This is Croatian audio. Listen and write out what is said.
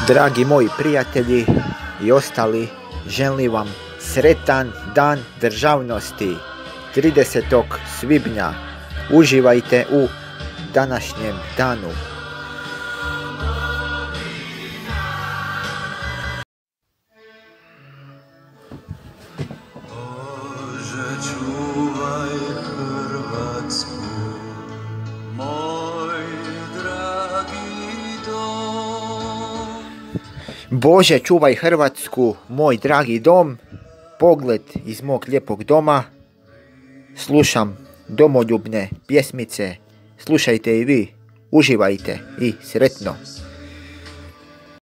Dragi moji prijatelji i ostali, želim vam sretan dan državnosti 30. svibnja. Uživajte u današnjem danu. Bože, čuvaj Hrvatsku, moj dragi dom. Bože, čuvaj Hrvatsku, moj dragi dom. Pogled iz mog lijepog doma. Slušam domoljubne pjesmice. Slušajte i vi. Uživajte i sretno.